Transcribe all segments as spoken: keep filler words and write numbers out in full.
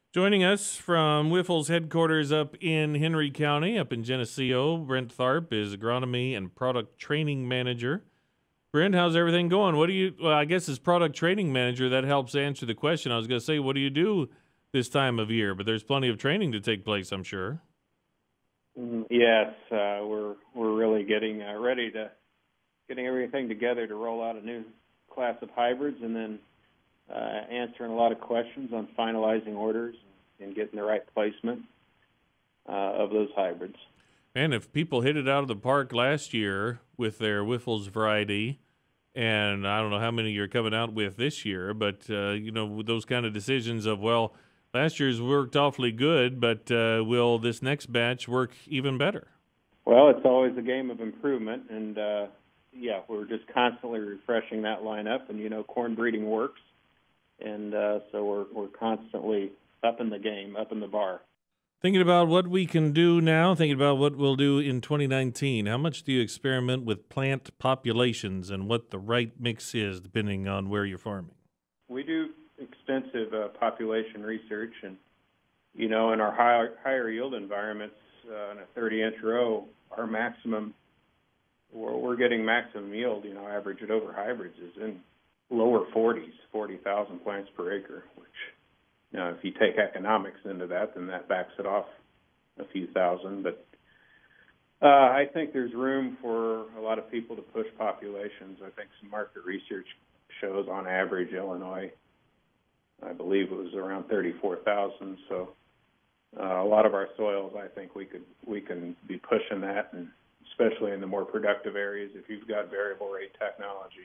Joining us from Wyffels headquarters up in Henry County, up in Geneseo, Brent Tharp is Agronomy and Product Training Manager. Brent, how's everything going? What do you, well, I guess as Product Training Manager, that helps answer the question. I was going to say, what do you do this time of year? But there's plenty of training to take place, I'm sure. Mm, Yes, uh, we're we're really getting uh, ready to getting everything together to roll out a new class of hybrids, and then uh, answering a lot of questions on finalizing orders and getting the right placement uh, of those hybrids. And if people hit it out of the park last year with their Wyffels variety, and I don't know how many you're coming out with this year, but, uh, you know, with those kind of decisions of, well, last year's worked awfully good, but uh, will this next batch work even better? Well, it's always a game of improvement, and uh, yeah, we're just constantly refreshing that lineup. And you know, corn breeding works, and uh, so we're we're constantly up in the game, up in the bar. Thinking about what we can do now, thinking about what we'll do in twenty nineteen, how much do you experiment with plant populations and what the right mix is depending on where you're farming? We do extensive uh, population research, and you know, in our higher, higher yield environments, uh, in a thirty inch row, our maximum, we're, we're getting maximum yield. You know, average it over hybrids is in lower forties, forty thousand plants per acre, which, you know, if you take economics into that, then that backs it off a few thousand. But uh, I think there's room for a lot of people to push populations. I think some market research shows on average Illinois, I believe it was around thirty-four thousand. So uh, a lot of our soils, I think we could we can be pushing that, and especially in the more productive areas, if you've got variable rate technology,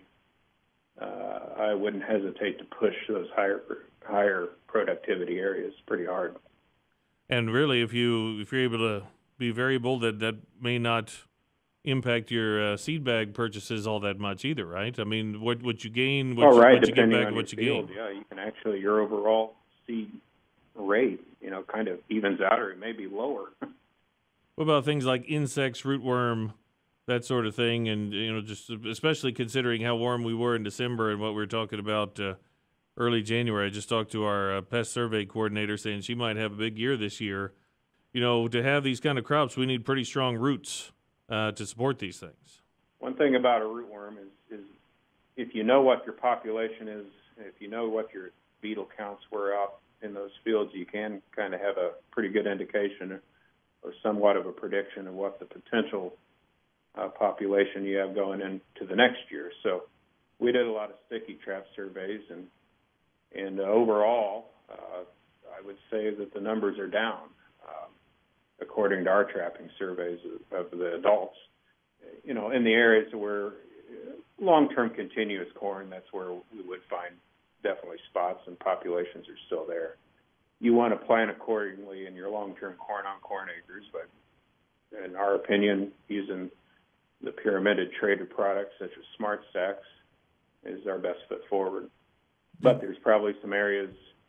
uh, I wouldn't hesitate to push those higher higher productivity areas pretty hard. And really, if you if you're able to be variable, that that may not impact your uh, seed bag purchases all that much either, right? I mean, what what you gain, what, Oh, you, right, what you get depending back, on what your you field, gain. yeah, you can actually, your overall seed rate, you know, kind of evens out, or it may be lower. What about things like insects, rootworm, that sort of thing, and you know, just especially considering how warm we were in December and what we were talking about uh, early January. I just talked to our uh, pest survey coordinator saying she might have a big year this year. You know, to have these kind of crops, we need pretty strong roots uh, to support these things. One thing about a rootworm is, is if you know what your population is, if you know what your beetle counts were out in those fields, you can kind of have a pretty good indication or somewhat of a prediction of what the potential uh, population you have going into the next year. So we did a lot of sticky trap surveys, and and uh, overall, uh, I would say that the numbers are down, um, according to our trapping surveys of, of the adults. You know, in the areas where long-term continuous corn, that's where we would find definitely spots and populations are still there. You want to plan accordingly in your long-term corn-on-corn acres, but in our opinion, using the pyramided traded products such as Smart Stacks is our best foot forward. But there's probably some areas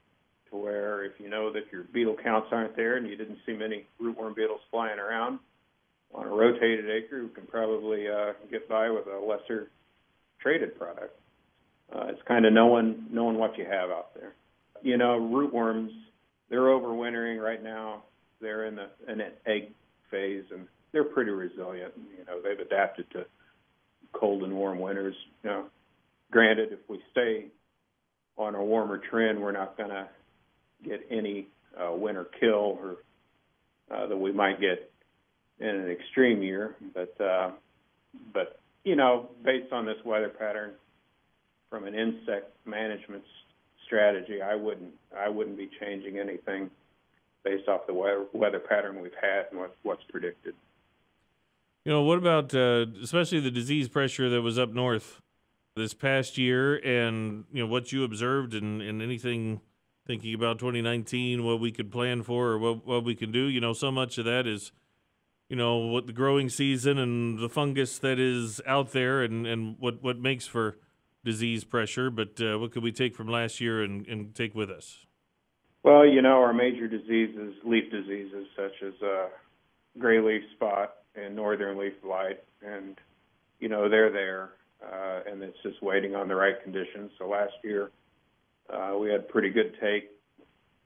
to where if you know that your beetle counts aren't there and you didn't see many rootworm beetles flying around, on a rotated acre, we can probably uh, get by with a lesser traded product. Uh, it's kind of knowing knowing what you have out there. You know, rootworms, they're overwintering right now. They're in the in an egg phase, and they're pretty resilient. You know, they've adapted to cold and warm winters. You know, granted, if we stay on a warmer trend, we're not going to get any uh, winter kill or uh, that we might get in an extreme year. But uh, but you know, based on this weather pattern, from an insect management strategy, I wouldn't I wouldn't be changing anything based off the weather, weather pattern we've had and what, what's predicted. You know, what about uh, especially the disease pressure that was up north this past year, and you know what you observed, and, and anything thinking about twenty nineteen, what we could plan for or what what we can do. You know, so much of that is, you know, what the growing season and the fungus that is out there, and, and what, what makes for disease pressure. But uh, what could we take from last year and, and take with us? Well, you know, our major diseases, leaf diseases such as uh, gray leaf spot and northern leaf blight, and you know they're there. Uh, and it's just waiting on the right conditions. So last year uh, we had pretty good take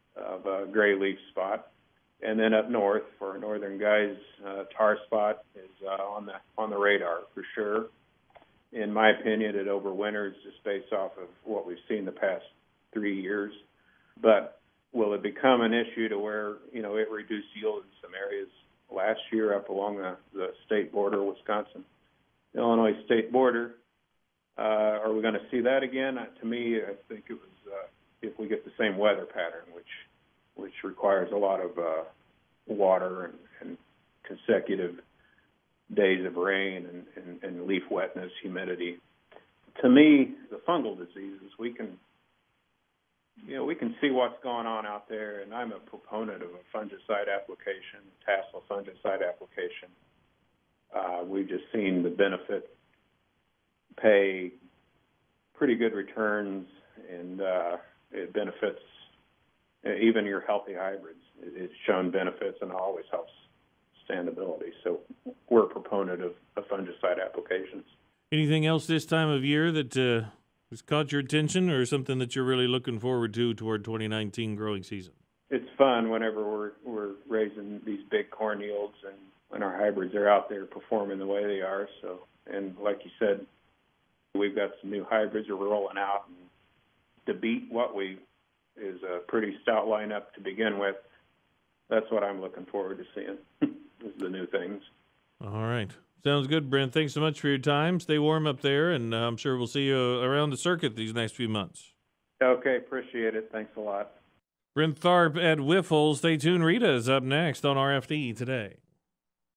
of a gray leaf spot. And then up north, for northern guys, uh, tar spot is uh, on the on the radar for sure. In my opinion, it overwinters just based off of what we've seen the past three years. But will it become an issue to where, you know, it reduced yield in some areas last year up along the, the state border, Wisconsin, Illinois state border? Uh, are we going to see that again? Uh, to me, I think it was uh, if we get the same weather pattern, which which requires a lot of uh, water and, and consecutive days of rain and, and, and leaf wetness, humidity. To me, the fungal diseases, we can, you know, we can see what's going on out there, and I'm a proponent of a fungicide application, tassel fungicide application. Uh, we've just seen the benefit pay pretty good returns, and uh, it benefits even your healthy hybrids. It's shown benefits and always helps standability. So we're a proponent of, of fungicide applications. Anything else this time of year that uh, has caught your attention, or something that you're really looking forward to toward twenty nineteen growing season? It's fun whenever we're we're raising these big corn yields and when our hybrids are out there performing the way they are. So, and like you said, we've got some new hybrids that we're rolling out, and to beat what we is a pretty stout lineup to begin with. That's what I'm looking forward to seeing, is the new things. All right. Sounds good, Brent. Thanks so much for your time. Stay warm up there, and uh, I'm sure we'll see you around the circuit these next few months. Okay, appreciate it. Thanks a lot. Brent Tharp at Wyffels. Stay tuned. Rita is up next on R F D Today.